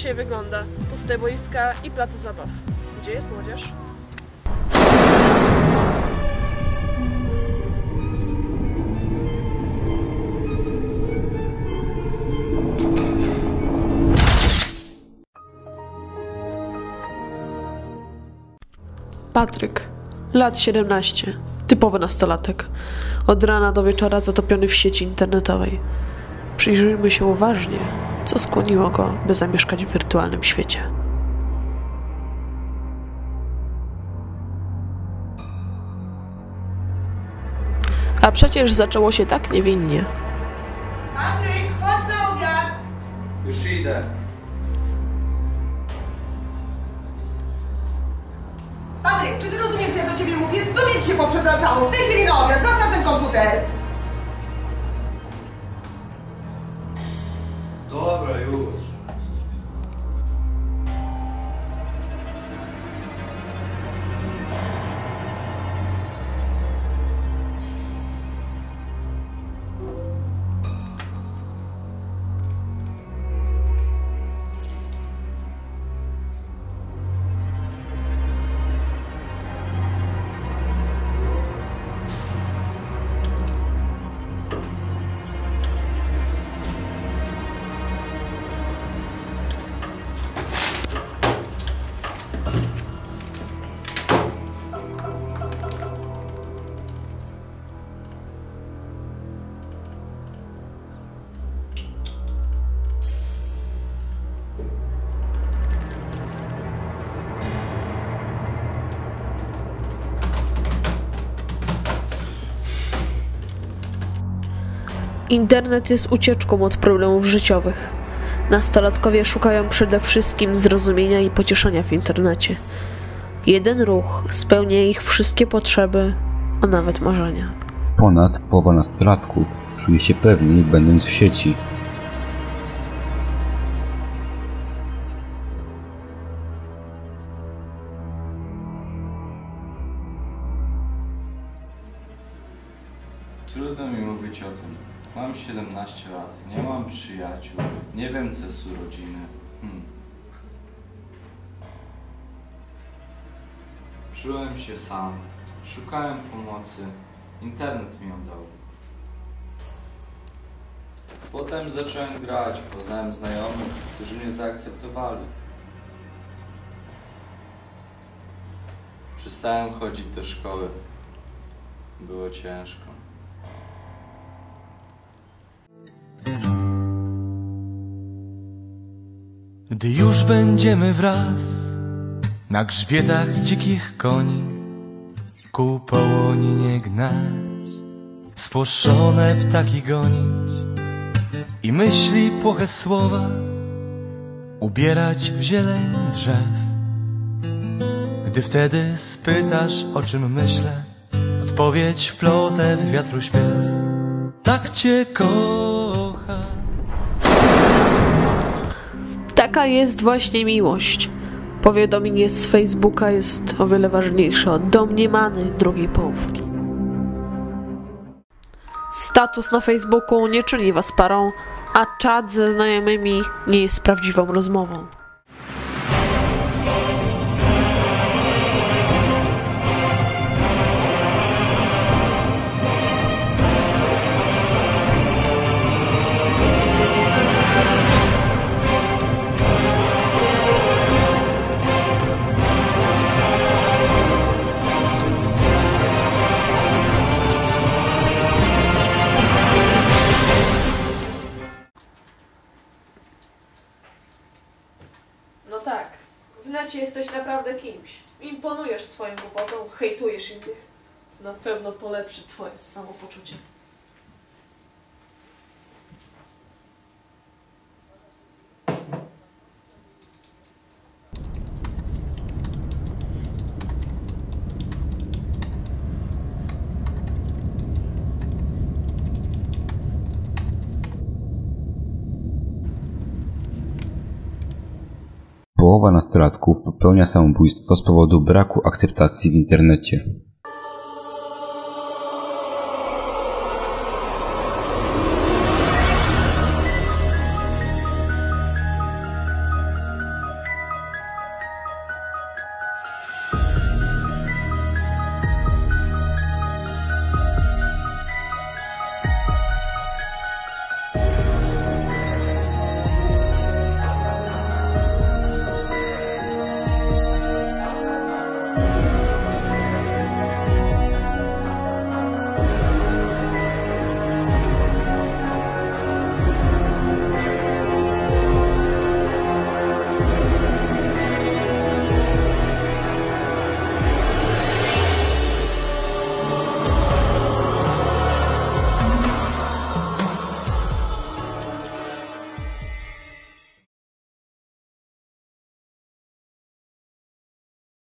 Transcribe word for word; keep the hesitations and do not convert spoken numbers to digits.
dzisiaj wygląda. Puste boiska i place zabaw. Gdzie jest młodzież? Patryk, lat siedemnaście, typowy nastolatek. Od rana do wieczora zatopiony w sieci internetowej. Przyjrzyjmy się uważnie, co skłoniło go, by zamieszkać w wirtualnym świecie. A przecież zaczęło się tak niewinnie. Patryk, chodź na obiad! Już idę. Patryk, czy ty rozumiesz, co ja do ciebie mówię? Do mnie ci się poprzewracało. W tej chwili na obiad. Zostaw ten komputer. Dobra, już. Internet jest ucieczką od problemów życiowych. Nastolatkowie szukają przede wszystkim zrozumienia i pocieszenia w internecie. Jeden ruch spełnia ich wszystkie potrzeby, a nawet marzenia. Ponad połowa nastolatków czuje się pewniej, będąc w sieci. Trudno mi mówić o tym. Mam siedemnaście lat, nie mam przyjaciół, nie wiem co jest urodziny. Hmm. Czułem się sam, szukałem pomocy, internet mi ją dał. Potem zacząłem grać, poznałem znajomych, którzy mnie zaakceptowali. Przestałem chodzić do szkoły. Było ciężko. Gdy już będziemy wraz na grzbietach dzikich koni ku połoninie gnać, spłoszone ptaki gonić i myśli płoche słowa ubierać w zieleń drzew. Gdy wtedy spytasz, o czym myślę, odpowiedź wplotę w wiatru śpiew. Tak cię kocham. Taka jest właśnie miłość. Powiadomienie z Facebooka jest o wiele ważniejsze od domniemanej drugiej połówki. Status na Facebooku nie czyni was parą, a czat ze znajomymi nie jest prawdziwą rozmową. No tak, w necie jesteś naprawdę kimś. Imponujesz swoją głupotą, hejtujesz innych. To na pewno polepszy twoje samopoczucie. Połowa nastolatków popełnia samobójstwo z powodu braku akceptacji w internecie.